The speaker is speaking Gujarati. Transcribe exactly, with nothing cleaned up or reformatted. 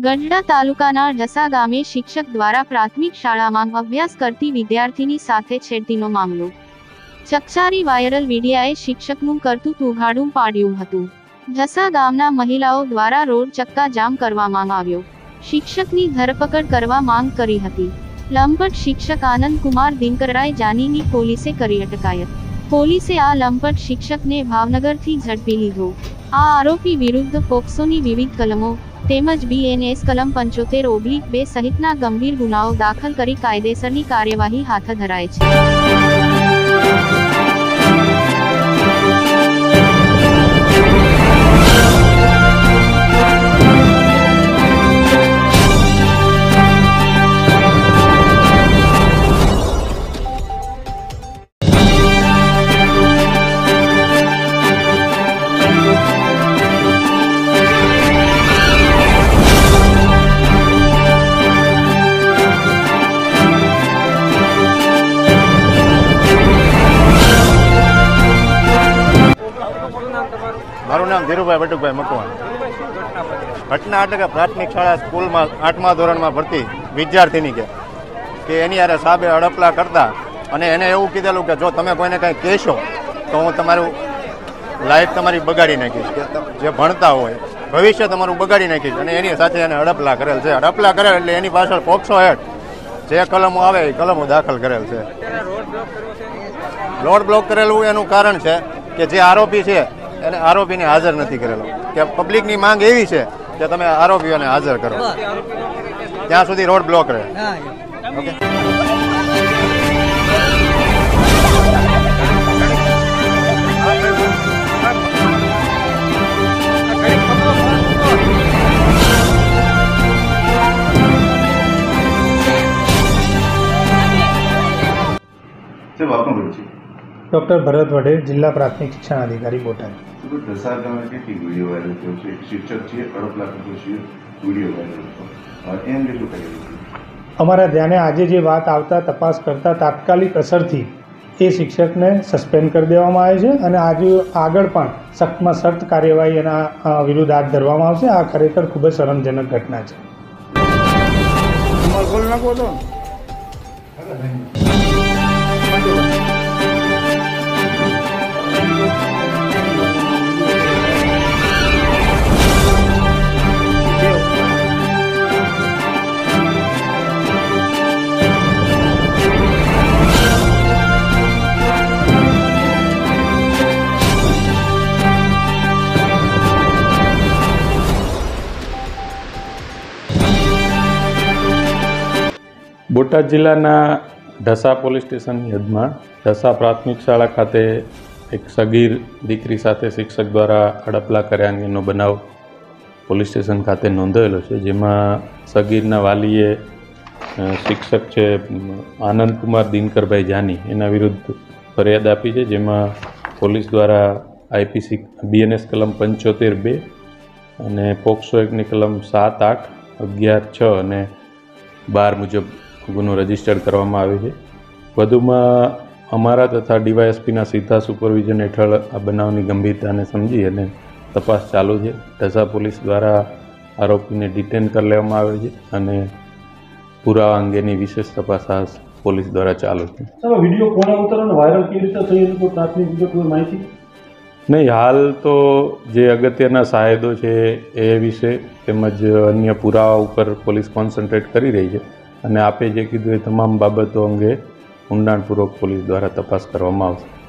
ગઢડા તાલુકાના ઢસા ગામે શિક્ષક દ્વારા પ્રાથમિક શાળામાં અભ્યાસ કરતી વિદ્યાર્થીની સાથે છેડતીનો મામલો. ચકચારી વાયરલ વિડીયાએ શિક્ષકનું કરતૂત ઉઘાડું પાડ્યું હતું. ઢસા ગામના મહિલાઓ દ્વારા રોડ ચક્કા જામ કરવામાં આવ્યો. શિક્ષકની ધરપકડ કરવા માંગ કરી હતી. લંપટ શિક્ષક આનંદ કુમાર દિનકરાય જાનીની પોલીસે કરી અટકાયત. પોલીસે આ લંપટ શિક્ષકને ભાવનગરથી ઝડપી લીધો. આ આરોપી વિરુદ્ધ પોક્સોની વિવિધ કલમો તેમજ બીએનએસ કલમ પંચોતેર ઓબ્લિક બે સહિતના ગંભીર ગુનાઓ દાખલ કરી કાયદેસરની કાર્યવાહી હાથ ધરાય છે. મારું નામ ધીરુભાઈ બટુકભાઈ મકવાણ. ઘટના એટલે કે પ્રાથમિક શાળા સ્કૂલમાં આઠમા ધોરણમાં ભરતી વિદ્યાર્થીની કે કે એની યારે સાહેબે અડપલા કરતા અને એને એવું કીધેલું કે જો તમે કોઈને કંઈ કહેશો તો હું તમારું લાઈફ તમારી બગાડી નાખીશ, કે જે ભણતા હોય ભવિષ્ય તમારું બગાડી નાખીશ. અને એની સાથે એને અડપલા કરેલ છે. અડપલા કરેલ એટલે એની પાછળ પોક્સો હેઠ જે કલમો આવે એ કલમો દાખલ કરેલ છે. રોડ બ્લોક કરેલું એનું કારણ છે કે જે આરોપી છે એને આરોપીને હાજર નથી કરેલો, કે પબ્લિકની માંગ એવી છે કે તમે આરોપીઓને હાજર કરો, ત્યાં સુધી રોડ બ્લોક રહે. ઓકે. डॉक्टर भरत वडेर, जिला प्राथमिक शिक्षण अधिकारी बोटाद. ढसा गामे કેટલી વિડિયો વાયરલ થયો છે? એક શિક્ષક છે અડપલા કરતો છે, વિડિયો વાયરલ થયો અને એમ કેટલું કર્યું? અમારા ધ્યાને આજે જે વાત આવતા તપાસ કરતા તાત્કાલિક અસરથી એ શિક્ષકને સસ્પેન્ડ કરી દેવામાં આવે છે અને આજે આગળ પણ સખ્તમાં સખ્ત કાર્યવાહી એના વિરુદ્ધ હાથ ધરવામાં આવશે. આ ખરેખર ખૂબ જ શરમજનક ઘટના છે. બોટાદ જિલ્લાના ઢસા પોલીસ સ્ટેશનની હદમાં ઢસા પ્રાથમિક શાળા ખાતે એક સગીર દીકરી સાથે શિક્ષક દ્વારા અડપલા કર્યા અંગેનો બનાવ પોલીસ સ્ટેશન ખાતે નોંધાયેલો છે, જેમાં સગીરના વાલીએ શિક્ષક છે આનંદ કુમાર દિનકરભાઈ જાની એના વિરુદ્ધ ફરિયાદ આપી છે, જેમાં પોલીસ દ્વારા આઈપીસી બીએનએસ કલમ પંચોતેર બે અને પોક્સો એકની કલમ સાત આઠ અગિયાર છ અને બાર મુજબ ગુનો રજીસ્ટર કરવામાં આવ્યો છે. વધુમાં અમારા તથા ડીવાયએસપીના સીધા સુપરવિઝન હેઠળ આ બનાવની ગંભીરતાને સમજી અને તપાસ ચાલુ છે. ઢસા પોલીસ દ્વારા આરોપીને ડિટેન કરી લેવામાં આવે છે અને પુરાવા અંગેની વિશેષ તપાસ આ પોલીસ દ્વારા ચાલુ છે. વિડીયો કોણે ઉતારવાનો, વાયરલ કેવી રીતે થઈ એની કોઈ પ્રાથમિક કોઈ માહિતી નહીં. હાલ તો જે અગત્યના સાહેદો છે એ વિશે તેમજ અન્ય પુરાવા ઉપર પોલીસ કોન્સન્ટ્રેટ કરી રહી છે અને આપે જે કીધું એ તમામ બાબતો અંગે ઊંડાણપૂર્વક પોલીસ દ્વારા તપાસ કરવામાં આવશે.